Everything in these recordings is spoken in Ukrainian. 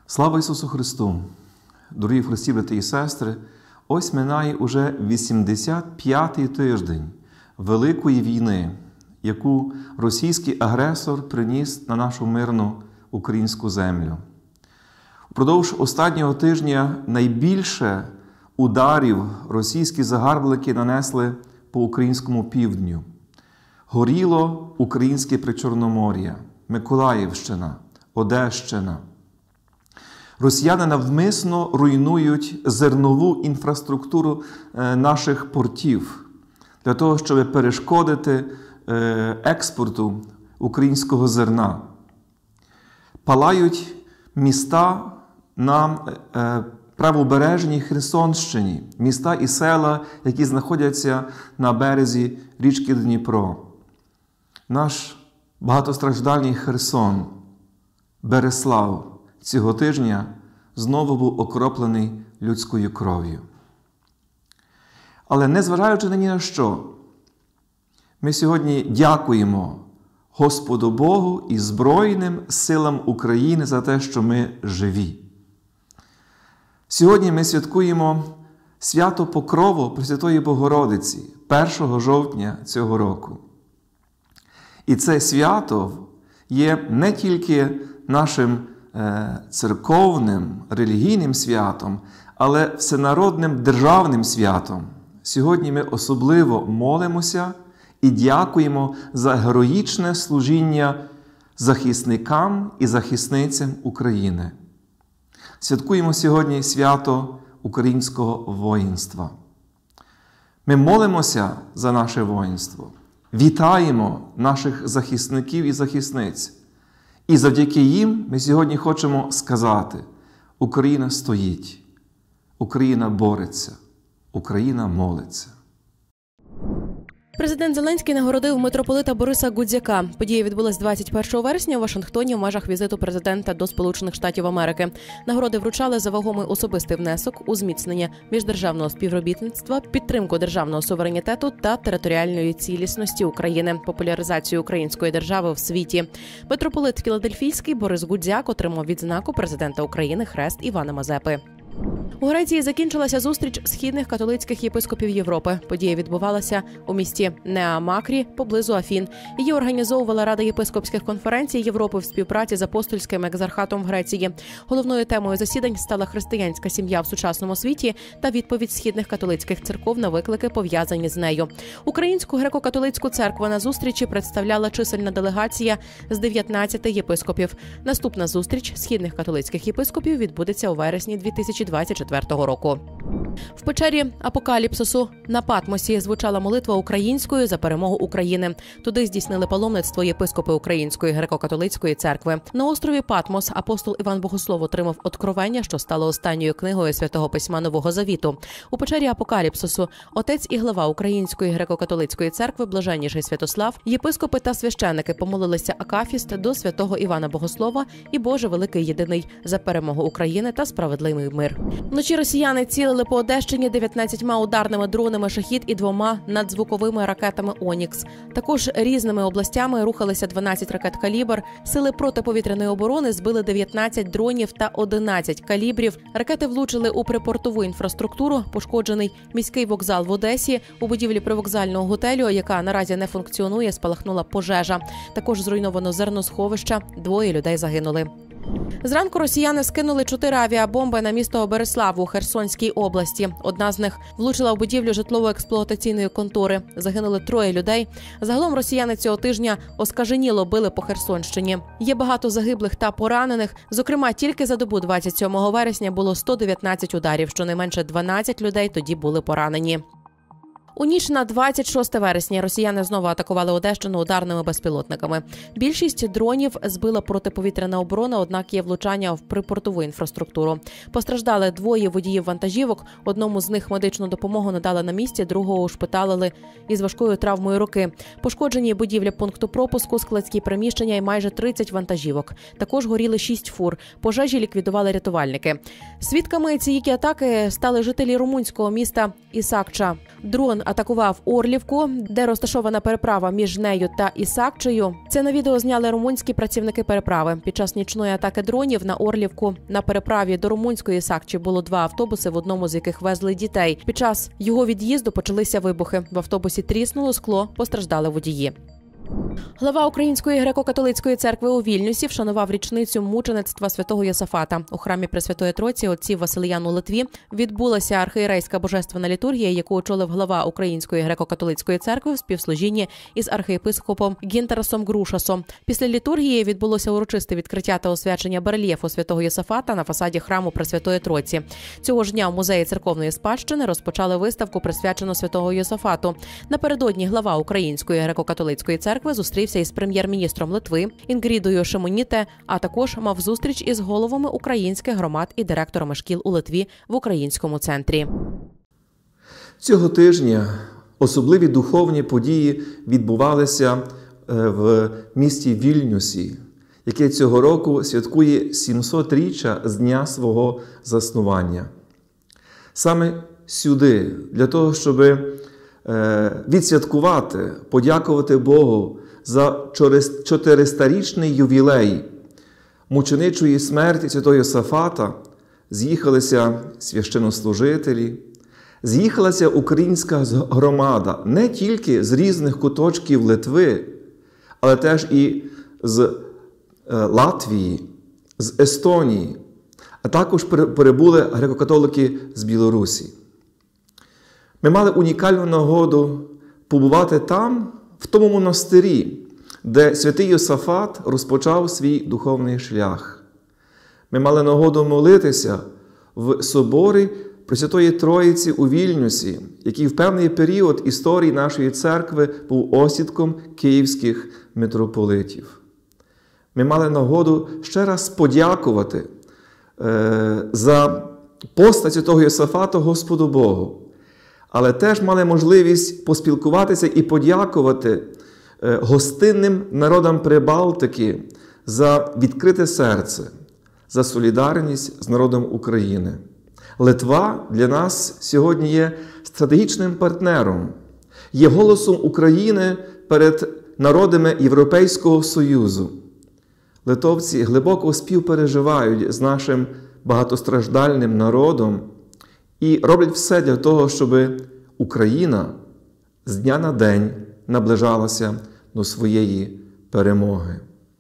Слава Ісусу Христу! Дорогі в Христі, брати і сестри, ось минає уже 85-й тиждень Великої війни, яку російський агресор приніс на нашу мирну українську землю. Упродовж останнього тижня найбільше ударів російські загарбники нанесли по українському півдню. Горіло українське Причорномор'я, Миколаївщина, Одещина. Росіяни навмисно руйнують зернову інфраструктуру наших портів для того, щоб перешкодити експорту українського зерна. Палають міста на правобережній Херсонщині, міста і села, які знаходяться на березі річки Дніпро. Наш багатостраждальний Херсон, Береслав, цього тижня знову був окроплений людською кров'ю. Але незважаючи ні на що, ми сьогодні дякуємо Господу Богу і Збройним силам України за те, що ми живі. Сьогодні ми святкуємо свято Покрову Пресвятої Богородиці 1 жовтня цього року. І це свято є не тільки нашим церковним, релігійним святом, але всенародним державним святом. Сьогодні ми особливо молимося і дякуємо за героїчне служіння захисникам і захисницям України. Святкуємо сьогодні свято українського воїнства. Ми молимося за наше воїнство, вітаємо наших захисників і захисниць. І завдяки їм ми сьогодні хочемо сказати: Україна стоїть, Україна бореться, Україна молиться. Президент Зеленський нагородив митрополита Бориса Гудзяка. Подія відбулась 21 вересня у Вашингтоні в межах візиту президента до Сполучених Штатів Америки. Нагороди вручали за вагомий особистий внесок у зміцнення міждержавного співробітництва, підтримку державного суверенітету та територіальної цілісності України, популяризацію української держави в світі. Митрополит Філадельфійський Борис Гудзяк отримав відзнаку президента України Хрест Івана Мазепи. У Греції закінчилася зустріч східних католицьких єпископів Європи. Подія відбувалася у місті Неа-Макрі поблизу Афін. Її організовувала Рада єпископських конференцій Європи в співпраці з апостольським екзархатом в Греції. Головною темою засідань стала християнська сім'я в сучасному світі та відповідь східних католицьких церков на виклики, пов'язані з нею. Українську греко-католицьку церкву на зустрічі представляла чисельна делегація з 19 єпископів. Наступна зустріч східних католицьких єпископів відбудеться у вересні 2024 року. В печері Апокаліпсису на Патмосі звучала молитва українською за перемогу України. Туди здійснили паломництво єпископи Української греко-католицької церкви. На острові Патмос апостол Іван Богослов отримав откровення, що стало останньою книгою Святого Письма Нового Завіту. У печері Апокаліпсису отець і глава Української греко-католицької церкви Блаженніший Святослав, єпископи та священики помолилися акафіст до святого Івана Богослова і Боже Великий Єдиний за перемогу України та справедливий мир. Вночі росіяни цілили по Одещині 19 ударними дронами «Шахід» і 2 надзвуковими ракетами «Онікс». Також різними областями рухалися 12 ракет «Калібр». Сили протиповітряної оборони збили 19 дронів та 11 калібрів. Ракети влучили у припортову інфраструктуру, пошкоджений міський вокзал в Одесі. У будівлі привокзального готелю, яка наразі не функціонує, спалахнула пожежа. Також зруйновано зерносховища, 2 людей загинули. Зранку росіяни скинули 4 авіабомби на місто Береслав у Херсонській області. Одна з них влучила у будівлю житлово-експлуатаційної контори. Загинули 3 людей. Загалом росіяни цього тижня оскаженіло били по Херсонщині. Є багато загиблих та поранених. Зокрема, тільки за добу 27 вересня було 119 ударів. Щонайменше 12 людей тоді були поранені. У ніч на 26 вересня росіяни знову атакували Одещину ударними безпілотниками. Більшість дронів збила протиповітряна оборона, однак є влучання в припортову інфраструктуру. Постраждали 2 водіїв вантажівок, одному з них медичну допомогу надали на місці, другого ушпиталили із важкою травмою руки. Пошкоджені будівлі пункту пропуску, складські приміщення і майже 30 вантажівок. Також горіли 6 фур. Пожежі ліквідували рятувальники. Свідками цієї атаки стали жителі румунського міста Ісакча. Дрон атакував Орлівку, де розташована переправа між нею та Ісакчею. Це на відео зняли румунські працівники переправи. Під час нічної атаки дронів на Орлівку на переправі до румунської Ісакчі було 2 автобуси, в одному з яких везли дітей. Під час його від'їзду почалися вибухи. В автобусі тріснуло скло, постраждали водії. Глава Української греко-католицької церкви у Вільнюсі вшанував річницю мучеництва святого Йосафата. У храмі Пресвятої Тройці отців Василиян у Литві відбулася архієрейська божественна літургія, яку очолив глава Української греко-католицької церкви в співслужінні із архієпископом Гінтерасом Грушасом. Після літургії відбулося урочисте відкриття та освячення барельєфу святого Йосафата на фасаді храму Пресвятої Тройці. Цього ж дня в музеї церковної спадщини розпочали виставку, присвячену святого Йосафату. Напередодні глава Української греко-католицької церкви зустрівся із прем'єр-міністром Литви Інгрідою Шимоніте, а також мав зустріч із головами українських громад і директорами шкіл у Литві в українському центрі. Цього тижня особливі духовні події відбувалися в місті Вільнюсі, яке цього року святкує 700-річчя з дня свого заснування. Саме сюди, для того, щоб відсвяткувати, подякувати Богу за 400-річний ювілей мученичої смерті святого Йосафата, з'їхалися священнослужителі, з'їхалася українська громада не тільки з різних куточків Литви, але теж і з Латвії, з Естонії, а також перебули греко-католики з Білорусі. Ми мали унікальну нагоду побувати там, в тому монастирі, де святий Йосафат розпочав свій духовний шлях. Ми мали нагоду молитися в соборі Пресвятої Троїці у Вільнюсі, який в певний період історії нашої церкви був осідком київських митрополитів. Ми мали нагоду ще раз подякувати за постать святого Йосафата Господу Богу. Але теж мали можливість поспілкуватися і подякувати гостинним народам Прибалтики за відкрите серце, за солідарність з народом України. Литва для нас сьогодні є стратегічним партнером, є голосом України перед народами Європейського Союзу. Литовці глибоко співпереживають з нашим багатостраждальним народом і роблять все для того, щоб Україна з дня на день наближалася до своєї перемоги.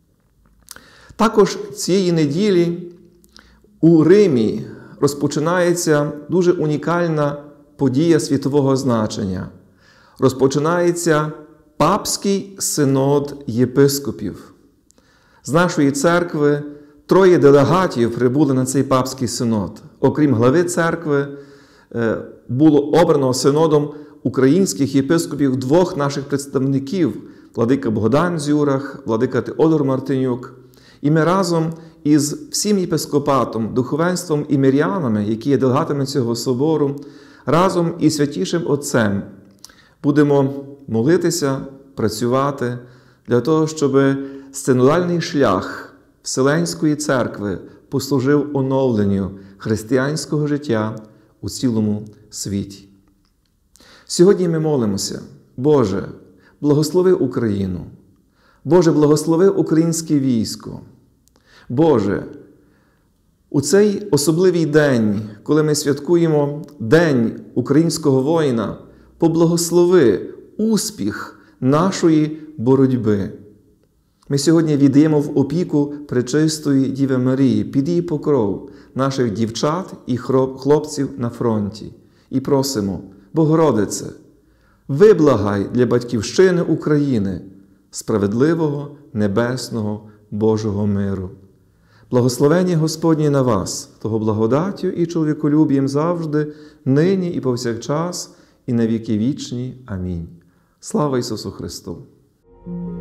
Також цієї неділі у Римі розпочинається дуже унікальна подія світового значення. Розпочинається Папський синод єпископів. З нашої церкви 3 делегатів прибули на цей Папський синод. Окрім глави церкви, було обрано синодом українських єпископів 2 наших представників – владика Богдан Дзюрах, владика Теодор Мартинюк. І ми разом із всім єпископатом, духовенством і мирянами, які є делегатами цього собору, разом із Святішим Отцем будемо молитися, працювати для того, щоб синодальний шлях Вселенської церкви послужив оновленню християнського життя у цілому світі. Сьогодні ми молимося: Боже, благослови Україну. Боже, благослови українське військо. Боже, у цей особливий день, коли ми святкуємо День українського воїна, поблагослови успіх нашої боротьби. Ми сьогодні віддаємо в опіку Пречистої Діви Марії, під її покров наших дівчат і хлопців на фронті. І просимо: Богородице, виблагай для батьківщини України справедливого, небесного, Божого миру. Благословення Господнє на вас, того благодаттю і чоловіколюбієм завжди, нині і повсякчас, і на віки вічні. Амінь. Слава Ісусу Христу!